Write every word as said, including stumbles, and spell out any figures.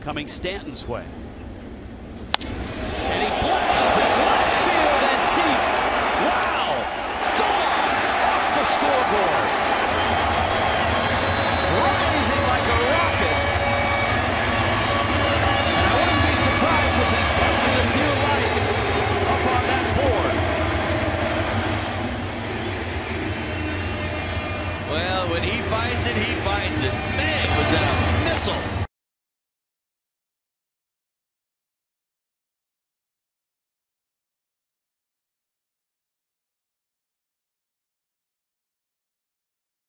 coming Stanton's way. And he blasts it left field and deep. Wow! Gone off the scoreboard. Rising like a rocket. And I wouldn't be surprised if he busted a few lights up on that board. Well, when he finds it, he finds it. Man, was that a missile.